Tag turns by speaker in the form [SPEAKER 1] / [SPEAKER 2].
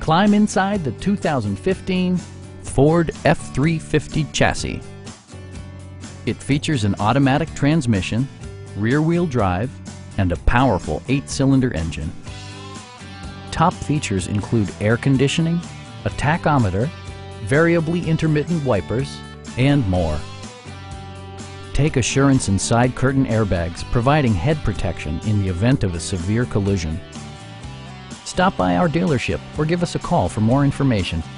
[SPEAKER 1] Climb inside the 2015 Ford F-350 chassis. It features an automatic transmission, rear-wheel drive, and a powerful 8-cylinder engine. Top features include air conditioning, a tachometer, variably intermittent wipers, and more. Take assurance in side curtain airbags, providing head protection in the event of a severe collision. Stop by our dealership or give us a call for more information.